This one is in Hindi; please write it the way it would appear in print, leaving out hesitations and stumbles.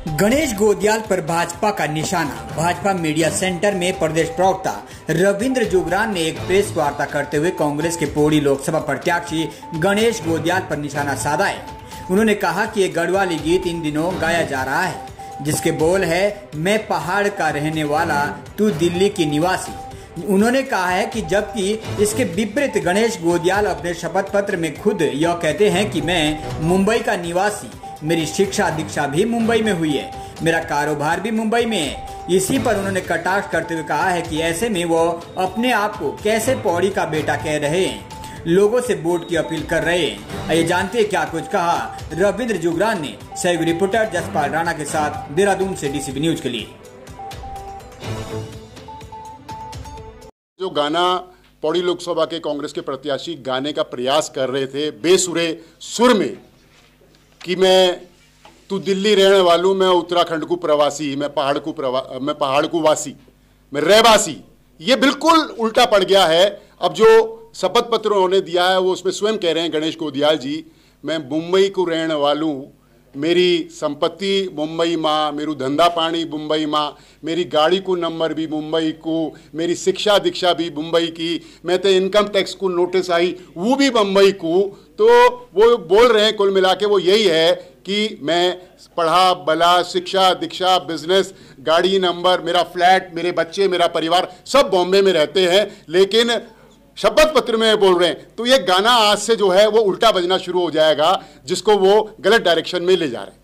गणेश गोदियाल पर भाजपा का निशाना। भाजपा मीडिया सेंटर में प्रदेश प्रवक्ता रविंद्र जुगरान ने एक प्रेस वार्ता करते हुए कांग्रेस के पौड़ी लोकसभा प्रत्याशी गणेश गोदियाल पर निशाना साधा है। उन्होंने कहा कि ये गढ़वाली गीत इन दिनों गाया जा रहा है, जिसके बोल है, मैं पहाड़ का रहने वाला, तू दिल्ली की निवासी। उन्होंने कहा है कि जबकि इसके विपरीत गणेश गोदियाल अपने शपथ पत्र में खुद यह कहते हैं कि मैं मुंबई का निवासी, मेरी शिक्षा दीक्षा भी मुंबई में हुई है, मेरा कारोबार भी मुंबई में है। इसी पर उन्होंने कटाक्ष करते हुए कहा है कि ऐसे में वो अपने आप को कैसे पौड़ी का बेटा कह रहे हैं, लोगों से वोट की अपील कर रहे हैं। आइए जानते हैं क्या कुछ कहा रविंद्र जुगरान ने। सहयोगी रिपोर्टर जसपाल राणा के साथ देहरादून से डीसीबी न्यूज के लिए। जो गाना पौड़ी लोकसभा के कांग्रेस के प्रत्याशी गाने का प्रयास कर रहे थे बेसुरे सुर में कि तू दिल्ली रहने वालू, मैं उत्तराखंड को प्रवासी, मैं पहाड़ को वासी, मैं रहवासी, ये बिल्कुल उल्टा पड़ गया है। अब जो शपथ पत्र उन्होंने दिया है वो उसमें स्वयं कह रहे हैं गणेश गोदियाल जी, मैं मुंबई को रहने वालू, मेरी संपत्ति मुंबई माँ, मेरू धंधा पानी मुंबई माँ, मेरी गाड़ी को नंबर भी मुंबई को, मेरी शिक्षा दीक्षा भी मुंबई की, मैं तो इनकम टैक्स को नोटिस आई वो भी मुंबई को। तो वो बोल रहे हैं कुल मिला के वो यही है कि मैं पढ़ा बला, शिक्षा दीक्षा, बिजनेस, गाड़ी नंबर, मेरा फ्लैट, मेरे बच्चे, मेरा परिवार सब बॉम्बे में रहते हैं, लेकिन शपथ पत्र में बोल रहे हैं। तो ये गाना आज से जो है वो उल्टा बजना शुरू हो जाएगा, जिसको वो गलत डायरेक्शन में ले जा रहे हैं।